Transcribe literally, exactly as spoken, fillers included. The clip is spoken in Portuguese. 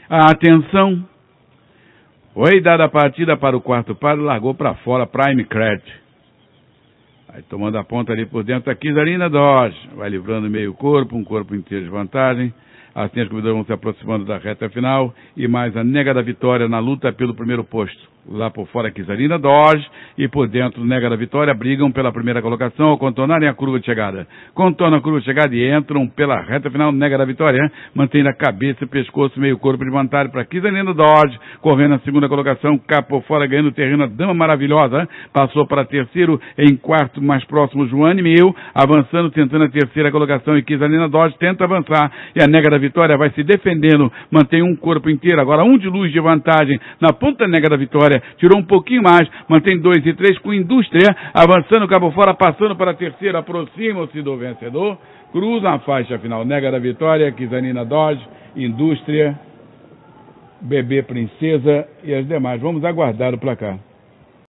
Atenção. Foi dada a partida para o quarto par, largou para fora Prime Cred. Aí tomando a ponta ali por dentro a Kizarina Dodge. Vai livrando meio corpo, um corpo inteiro de vantagem. Assim as corredoras vão se aproximando da reta final. E mais a Nega da Vitória na luta pelo primeiro posto. Lá por fora Kizarina Dodge e por dentro Nega da Vitória brigam pela primeira colocação ao contornarem a curva de chegada. Contornam a curva de chegada e entram pela reta final. Nega da Vitória mantém a cabeça e pescoço, meio corpo de vantagem para Kizarina Dodge, correndo na segunda colocação, cá por fora ganhando terreno a Dama Maravilhosa, passou para terceiro, em quarto mais próximo Joane Mil, avançando, tentando a terceira colocação e Kizarina Dodge tenta avançar e a Nega da Vitória vai se defendendo, mantém um corpo inteiro, agora um de luz de vantagem na ponta Nega da Vitória. Tirou um pouquinho mais, mantém dois e três com Indústria, avançando cabo fora, passando para a terceira, aproxima-se do vencedor, cruza a faixa final, Nega da Vitória, Kizarina Dodge, Indústria, Bebê Princesa e as demais. Vamos aguardar o placar.